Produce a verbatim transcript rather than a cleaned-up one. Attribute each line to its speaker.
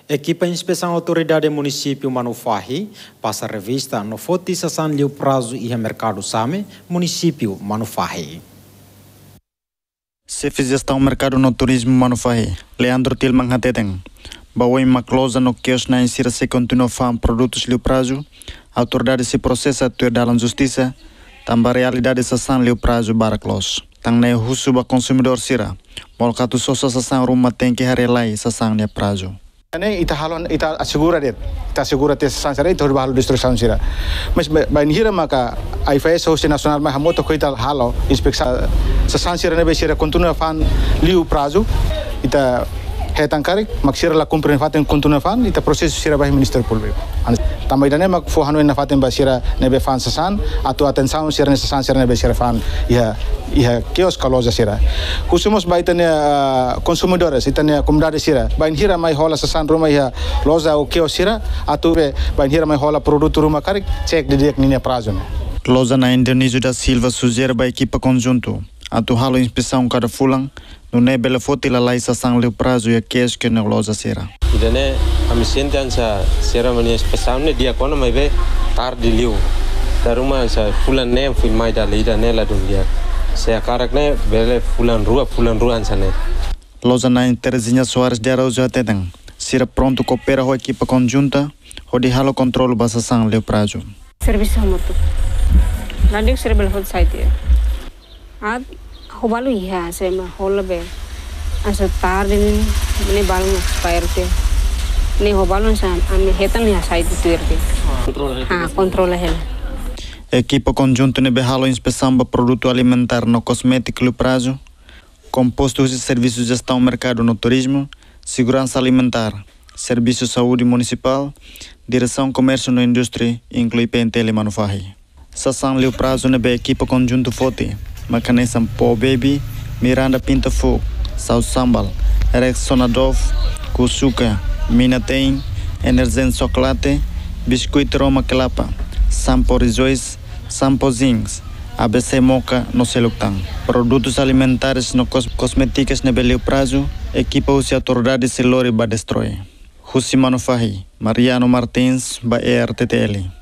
Speaker 1: Ekipa Inspesaun Autoridade Município Manufahi, Pasa Revista no Foti Sasán liu Prazu e Merkadu Same, Município Manufahi.
Speaker 2: Se gestão mercado no turismo Manufahi, Leandro Tilman Hateteng, Bawai Maclosa no quios na insira se continua fam produtos liu Prazu, autoridade se processa tuer dalam justiça, também realidade Sasán liu Prazu baraclos. Tang ne husuba consumidor sira, molkatu sosa Sasán rumah tem que harelai Sasán liu Prazu.
Speaker 3: Ini ita halon ita assegura det, ita assegura te Sasán sira itu bahalo destrução sira. Mas bain hira maka I F S host nasional mah moto ko ita halo inspeksa Sasán sira nebe sira continua fan liu Prazu, ita hetang karik maksira la cumprir faten continua fan ita processo sira bah minister público. Também dane mak fo hanu na faten ba sira nebe fan Sasán atau atenção sira ne Sasán sira nebe sira fan ia ia kios kaloza sira. Khusus baitanya consumidores itanya comunidade sira. Bain hira mai hola Sasán rumah ia loza o kios sira atau be bain hira mai hola produto rumah karik cek de dek ninya Prazu.
Speaker 2: Loza na Indonésia da Silva sugere ba equipa conjunto atau halo inspesaun cada fulang no nebela foti la lai Sasán liu Prazu ia kios que no loza sira.
Speaker 4: Idane kami sentian sa sira mani inspesaun ne dia kono mai be tar di liu. Daruma sa fulan ne filmai da lida ne la dunia. Saya karakne bele fulan rua fulan ruan sana.
Speaker 2: Loza na Terezinha Soares de Araújo Ateteng, sira pronto coopera com a equipa conjunta, ou de halo controle ba Sasán liu Prazu.
Speaker 5: Serviço moto. Nanti sira bele hot site. Ad hobalu iya sema hola be. Asa tar din ni balu expire te. Ni hobalu san ami hetan ya site tuirte. Ah, controla hel.
Speaker 2: Equipa conjunto ne behalo inspeção ba produto alimentar no cosmético liu Prazu, compostos de serviços de gestão mercado no turismo, segurança alimentar, serviço de saúde municipal, direção comércio no indústria, inclui P N T L Manufahi. Sasán liu Prazu ne be equipa conjunto forte, macanesam Po Baby, Miranda Pinta Fogo, Sal Sambal, Rexonadov, Kusuka, Minatein, Enerzen Chocolate, Biscoito Roma Kelapa, Sampo Rizois, Sampo Zings, A B C Moca no Seluctang. Produtos alimentares no cos cosméticos ne liu Prazu, equipa usi autoridade se lori ba destrói. Husi Manufahi, Mariano Martins ba R T T L.